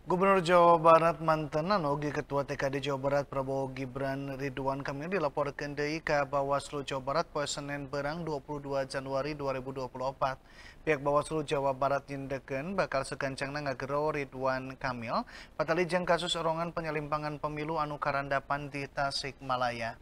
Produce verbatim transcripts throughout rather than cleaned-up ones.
Gubernur Jawa Barat mantan oge Ketua T K D Jawa Barat Prabowo Gibran Ridwan Kamil dilaporkan deui ka Bawaslu Jawa Barat poe Senen beurang dua puluh dua Januari dua ribu dua puluh empat. Pihak Bawaslu Jawa Barat nyindekeun bakal sekancangna ngagero Ridwan Kamil patalijang kasus orongan penyalimpangan pemilu anu karandapan di Tasikmalaya.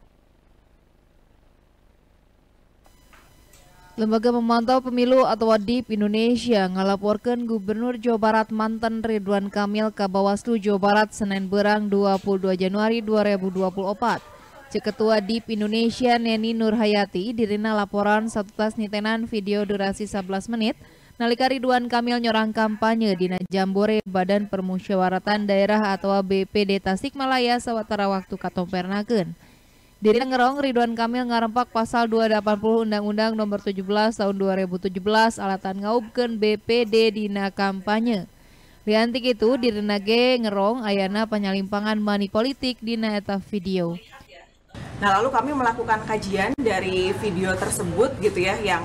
Lembaga Pemantau Pemilu atau D I P Indonesia ngalaporkan Gubernur Jawa Barat mantan Ridwan Kamil ke Bawaslu Jawa Barat Senin beurang dua puluh dua Januari dua ribu dua puluh empat. Cek Ketua D I P Indonesia Neni Nurhayati dirina laporan satu tas nitenan video durasi sebelas menit nalika Ridwan Kamil nyorang kampanye dina Jambore Badan Permusyawaratan Daerah atau B P D Tasikmalaya sawatara waktu katompernakeun. Diri ngerong Ridwan Kamil ngarempak pasal dua ratus delapan puluh Undang-Undang Nomor tujuh belas Tahun dua ribu tujuh belas alatan ngaubkeun B P D dina kampanye. Liantik itu dirina ge ngerong ayana penyalimpangan money politik dina eta video. Nah, lalu kami melakukan kajian dari video tersebut gitu ya, yang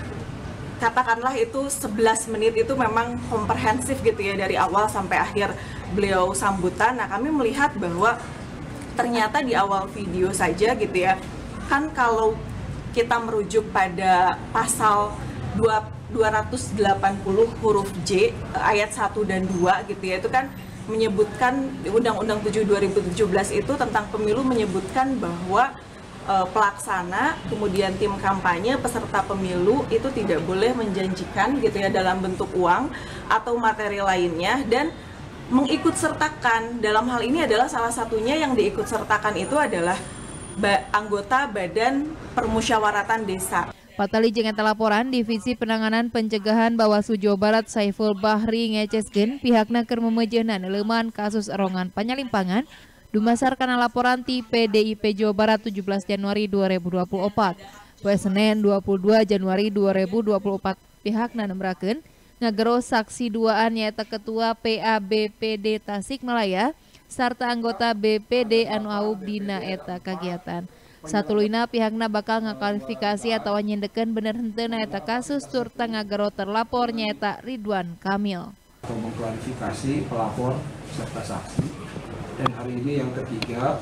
katakanlah itu sebelas menit itu memang komprehensif gitu ya, dari awal sampai akhir beliau sambutan. Nah, kami melihat bahwa ternyata di awal video saja gitu ya, kan kalau kita merujuk pada pasal dua ratus delapan puluh huruf J ayat satu dan dua gitu ya, itu kan menyebutkan Undang-Undang tujuh dua ribu tujuh belas itu tentang pemilu menyebutkan bahwa e, pelaksana, kemudian tim kampanye, peserta pemilu itu tidak boleh menjanjikan gitu ya dalam bentuk uang atau materi lainnya, dan mengikutsertakan dalam hal ini adalah salah satunya yang diikutsertakan itu adalah ba anggota Badan Permusyawaratan Desa. Patalijeng eta laporan Divisi Penanganan Pencegahan Bawaslu Jawa Barat Saiful Bahri ngeceskeun pihakna keur memeujeunna neuleuman kasus erongan panyalimpangan dumasar kana laporan ti P D I P Jawa Barat tujuh belas Januari dua ribu dua puluh empat. Poe Senen dua puluh dua Januari dua ribu dua puluh empat pihakna nembrakeun ngagero saksi duaan nyaeta Ketua P A B P D Tasikmalaya sarta anggota B P D anu aub dina eta kagiatan. Satuluyna pihakna bakal ngaklarifikasi atau nyindekeun bener henteuna eta kasus turta ngagero terlapor nyaeta Ridwan Kamil. Atau mengklarifikasi pelapor serta saksi. Dan hari ini yang ketiga,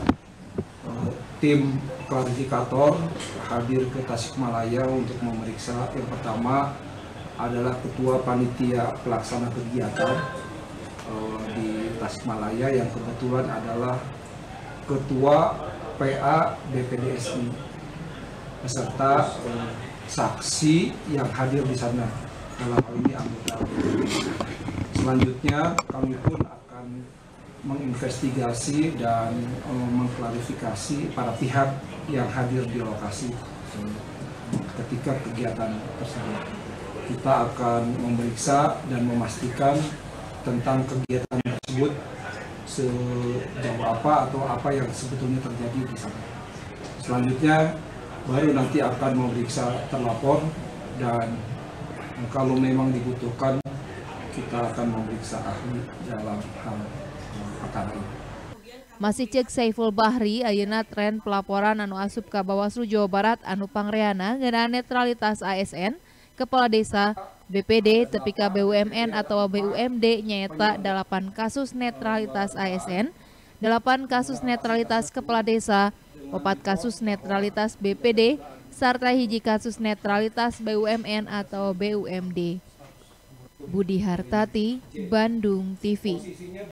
tim klarifikator hadir ke Tasikmalaya untuk memeriksa. Yang pertama adalah Ketua Panitia Pelaksana Kegiatan uh, di Tasikmalaya yang kebetulan adalah Ketua P A B P D S I beserta uh, saksi yang hadir di sana, dalam hal ini anggota. Selanjutnya kami pun akan menginvestigasi dan uh, mengklarifikasi para pihak yang hadir di lokasi uh, ketika kegiatan tersebut. Kita akan memeriksa dan memastikan tentang kegiatan tersebut sejauh apa atau apa yang sebetulnya terjadi di sana. Selanjutnya baru nanti akan memeriksa terlapor, dan kalau memang dibutuhkan kita akan memeriksa ahli dalam hal perkara ini. Masih cek Saiful Bahri, ayeuna tren pelaporan anu asup ka Bawaslu Jawa Barat anu pangreana ngeunaan netralitas A S N, Kepala Desa, B P D, tepi ka B U M N atau B U M D nyaeta delapan kasus netralitas A S N, delapan kasus netralitas Kepala Desa, opat kasus netralitas B P D, serta hiji kasus netralitas B U M N atau B U M D. Budi Hartati, Bandung T V.